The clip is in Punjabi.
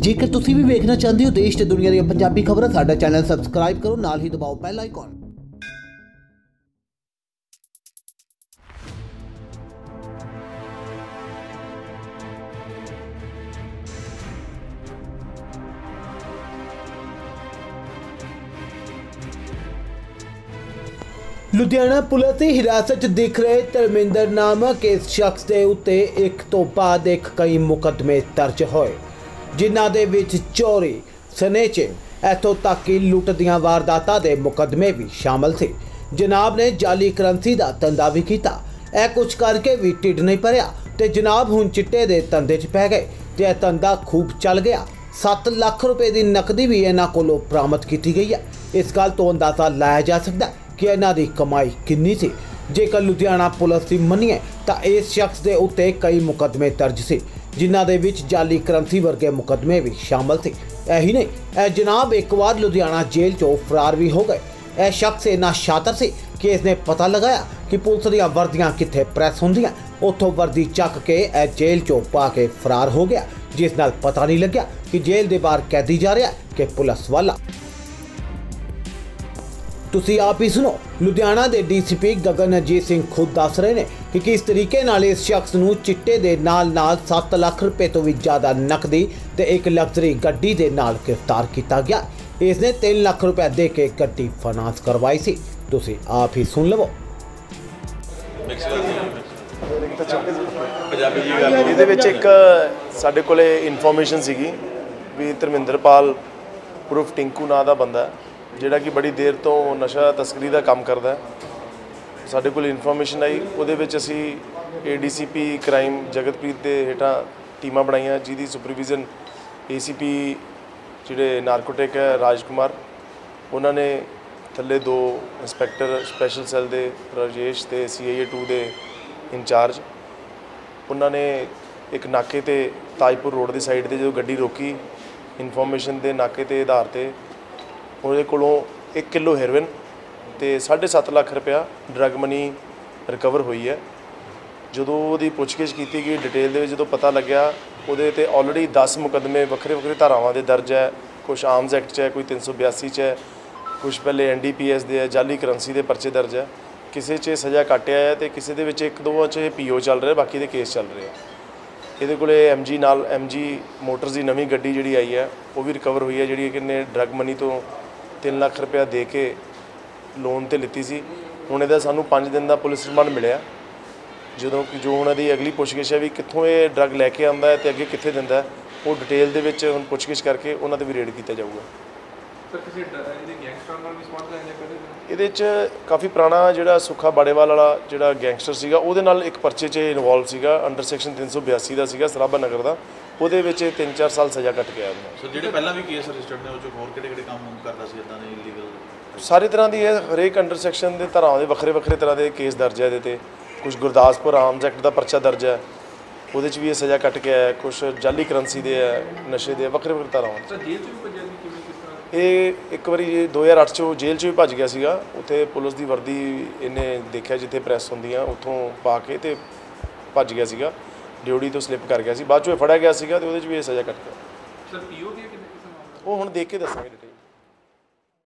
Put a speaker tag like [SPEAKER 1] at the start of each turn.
[SPEAKER 1] जेकर तुसी भी वेखना चाहते हो देश ते दुनिया दी पंजाबी खबरां, साडा चैनल सबसक्राइब करो, नाल ही दबाओ बेल आइकन। लुधियाना पुलिस की हिरासत दिख रहे धर्मिंदर नामक इस शख्स के उत्ते एक तो बाद एक कई मुकदमे दर्ज होए, जिन्हां दे विच चोरी, स्नैचिंग इत्थों तक कि लुट दियां वारदातां दे मुकदमे भी शामिल थे। जनाब ने जाली करंसी का धंधा भी किया। यह कुछ करके भी ढिड नहीं भरिया ते जनाब हुण चिट्टे दे धंधे च पै गए ते यह धंधा खूब चल गया। 7 लाख रुपए की नकदी भी इन्हां कोलों बरामद की गई है। इस गल तो अंदाजा लाया जा सकता है कि इन्हां दी कमाई कितनी सी। जेकर लुधियाना पुलिस की मनीए तो इस शख्स के उत्ते कई मुकदमे दर्ज से, जिन्हां दे विच जाली करंसी वर्गे मुकदमे भी शामिल थे। यही नहीं, यह जनाब एक बार लुधियाना जेल चो फरार भी हो गए। यह शख्स इन्ना शातिर से कि इसने पता लगाया कि पुलिस दी वर्दियां कित्थे प्रैस होंदियां, उत्थों वर्दी चक के यह जेल चो पा के फरार हो गया, जिस नाल पता नहीं लग्या कि जेल दे बाहर कैदी जा रहा कि पुलिस वाला। तुसी आप ही सुनो, लुधियाना के DCP गगनजीत सिंह खुद दस रहे हैं कि किस तरीके नाल इस शख्स नूं चिट्टे दे नाल 7 लाख रुपए तो भी ज़्यादा नकदी ते एक लग्जरी गड्डी दे नाल गिरफ्तार किया गया। इसने 3 लाख रुपए दे के गड्डी फाइनांस करवाई सी। तुसी आप ही सुन लवो।
[SPEAKER 2] ਇਹਦੇ ਵਿੱਚ ਇੱਕ ਸਾਡੇ ਕੋਲੇ ਇਨਫੋਰਮੇਸ਼ਨ ਸੀਗੀ ਵੀ ਧਰਮਿੰਦਰਪਾਲ ਉਰਫ ਟਿੰਕੂ ਨਾਂ ਦਾ ਬੰਦਾ ਜਿਹੜਾ ਕਿ ਬੜੀ ਦੇਰ ਤੋਂ ਨਸ਼ਾ ਤਸਕਰੀ ਦਾ ਕੰਮ ਕਰਦਾ ਹੈ। ਸਾਡੇ ਕੋਲ ਇਨਫੋਰਮੇਸ਼ਨ ਆਈ, ਉਹਦੇ ਵਿੱਚ ਅਸੀਂ ADCP ਕ੍ਰਾਈਮ ਜਗਤਪ੍ਰੀਤ ਦੇ ਹੇਠਾਂ ਟੀਮਾਂ ਬਣਾਈਆਂ, ਜਿਹਦੀ ਸੁਪਰਵਿਜ਼ਨ ACP ਜਿਹੜੇ ਨਾਰਕੋਟਿਕ ਹੈ ਰਾਜਕੁਮਾਰ, ਉਹਨਾਂ ਨੇ ਥੱਲੇ 2 ਇੰਸਪੈਕਟਰ ਸਪੈਸ਼ਲ ਸੈੱਲ ਦੇ ਰਾਜੇਸ਼ ਤੇ CIA 2 ਦੇ ਇੰਚਾਰਜ, ਉਹਨਾਂ ਨੇ ਇੱਕ ਨਾਕੇ ਤੇ ਤਾਜਪੁਰ ਰੋਡ ਦੀ ਸਾਈਡ ਤੇ ਜਦੋਂ ਗੱਡੀ ਰੋਕੀ, ਇਨਫੋਰਮੇਸ਼ਨ ਦੇ ਨਾਕੇ ਤੇ ਆਧਾਰ ਤੇ ਉਹਦੇ ਕੋਲੋਂ 1 ਕਿਲੋ ਹੈਰੋਇਨ ਤੇ 7.5 ਲੱਖ ਰੁਪਇਆ ਡਰੱਗ ਮਨੀ ਰਿਕਵਰ ਹੋਈ ਹੈ। ਜਦੋਂ ਉਹਦੀ ਪੁੱਛਗਿੱਛ ਕੀਤੀ ਗਈ ਡਿਟੇਲ ਦੇ ਵਿੱਚ, ਜਦੋਂ ਪਤਾ ਲੱਗਿਆ ਉਹਦੇ ਤੇ ਆਲਰੇਡੀ 10 ਮੁਕੱਦਮੇ ਵੱਖਰੇ ਧਾਰਾਵਾਂ ਦੇ ਦਰਜ ਹੈ। ਕੁਛ ਆਰਮਸ ਐਕਟ 'ਚ ਹੈ, ਕੋਈ 382 'ਚ ਹੈ, ਕੁਛ ਪਹਿਲੇ NDPS ਦੇ ਹੈ, ਜਾਲੀ ਕਰੰਸੀ ਦੇ ਪਰਚੇ ਦਰਜ ਹੈ। ਕਿਸੇ 'ਚ ਸਜ਼ਾ ਕੱਟਿਆ ਹੈ ਤੇ ਕਿਸੇ ਦੇ ਵਿੱਚ 1-2 'ਚ PO ਚੱਲ ਰਿਹਾ, ਬਾਕੀ ਦੇ ਕੇਸ ਚੱਲ ਰਹੇ ਆ। ਇਹਦੇ ਕੋਲੇ MG ਮੋਟਰਸ ਦੀ ਨਵੀਂ ਗੱਡੀ ਜਿਹੜੀ ਆਈ ਹੈ ਉਹ ਵੀ ਰਿਕਵਰ ਹੋਈ ਹੈ, ਜਿਹੜੀ ਕਿ ਇਹਨੇ ਡਰੱਗ ਮਨੀ ਤੋਂ 3 ਲੱਖ ਰੁਪਇਆ ਦੇ ਕੇ ਲੋਨ ਤੇ ਲਿੱਤੀ ਸੀ। ਹੁਣ ਇਹਦਾ ਸਾਨੂੰ 5 ਦਿਨ ਦਾ ਪੁਲਿਸ ਰਿਮਾਂਡ ਮਿਲਿਆ, ਜਦੋਂ ਕਿ ਜੋ ਉਹਨਾਂ ਦੀ ਅਗਲੀ ਪੁੱਛਗਿੱਛ ਹੈ ਵੀ ਕਿੱਥੋਂ ਇਹ ਡਰੱਗ ਲੈ ਕੇ ਆਉਂਦਾ ਹੈ ਤੇ ਅੱਗੇ ਕਿੱਥੇ ਦਿੰਦਾ, ਉਹ ਡਿਟੇਲ ਦੇ ਵਿੱਚ ਹੁਣ ਪੁੱਛਗਿੱਛ ਕਰਕੇ ਉਹਨਾਂ 'ਤੇ ਵੀ ਰੇਡ ਕੀਤਾ ਜਾਊਗਾ। ਸਰ ਕਿਸੇ ਗੈਂਗਸਟਰ ਨਾਲ ਵੀ ਸੰਬੰਧ ਹੈ? ਇਹਦੇ 'ਚ ਕਾਫੀ ਪੁਰਾਣਾ ਜਿਹੜਾ ਸੁੱਖਾ ਬਾੜੇਵਾਲ ਵਾਲਾ ਜਿਹੜਾ ਗੈਂਗਸਟਰ ਸੀਗਾ, ਉਹਦੇ ਨਾਲ ਇੱਕ ਪਰਚੇ 'ਚ ਇਨਵੋਲਵ ਸੀਗਾ, ਅੰਡਰ ਸੈਕਸ਼ਨ 382 ਦਾ ਸੀਗਾ, ਸਰਾਭਾ ਨਗਰ ਦਾ। ਉਹਦੇ ਵਿੱਚ 3-4 ਸਾਲ ਸਜ਼ਾ ਕੱਟ ਕੇ ਆਇਆ ਉਹਨੂੰ। ਸੋ ਜਿਹੜੇ ਪਹਿਲਾਂ ਵੀ ਕੇਸ ਰਜਿਸਟਰਡ ਨੇ ਉਹ 'ਚ ਹੋਰ ਕਿਹੜੇ ਕੰਮ ਕਰਦਾ ਸੀ ਇਦਾਂ ਦੇ ਇਲੀਗਲ? ਸਾਰੀ ਤਰ੍ਹਾਂ ਦੀ ਹੈ, ਹਰੇਕ ਅੰਡਰ ਸੈਕਸ਼ਨ ਦੇ ਧਾਰਾਵਾਂ ਦੇ ਵੱਖਰੇ ਤਰ੍ਹਾਂ ਦੇ ਕੇਸ ਦਰਜ ਹੈ ਇਹਦੇ 'ਤੇ। ਕੁਝ ਗੁਰਦਾਸਪੁਰ ਆਰਮਸ ਐਕਟ ਦਾ ਪਰਚਾ ਦਰਜ ਹੈ, ਉਹਦੇ 'ਚ ਵੀ ਇਹ ਸਜ਼ਾ ਕੱਟ ਕੇ ਆਇਆ। ਕੁਛ ਜਾਲੀ ਕਰੰਸੀ ਦੇ ਹੈ, ਨਸ਼ੇ ਦੇ ਵੱਖਰੇ ਧਾਰਾਵਾਂ। ਇਹ ਇੱਕ ਵਾਰੀ 2008 'ਚ ਜੇਲ੍ਹ 'ਚ ਵੀ ਭੱਜ ਗਿਆ ਸੀਗਾ। ਉੱਥੇ ਪੁਲਿਸ ਦੀ ਵਰਦੀ ਇਹਨੇ ਦੇਖਿਆ ਜਿੱਥੇ ਪ੍ਰੈਸ ਹੁੰਦੀਆਂ, ਉੱਥੋਂ ਪਾ ਕੇ ਤੇ ਭੱਜ ਗਿਆ ਸੀਗਾ, ਡਿਊਟੀ ਤੋਂ ਸਲਿੱਪ ਕਰ ਗਿਆ ਸੀ। ਬਾਅਦ 'ਚੋਂ ਇਹ ਫੜਿਆ ਗਿਆ ਸੀਗਾ ਤੇ ਉਹਦੇ 'ਚ ਵੀ ਇਹ ਸਜ਼ਾ ਕੱਟ ਗਿਆ। ਸਰ PO ਦੀ ਉਹ ਹੁਣ ਦੇਖ ਕੇ ਦੱਸਾਂਗੇ।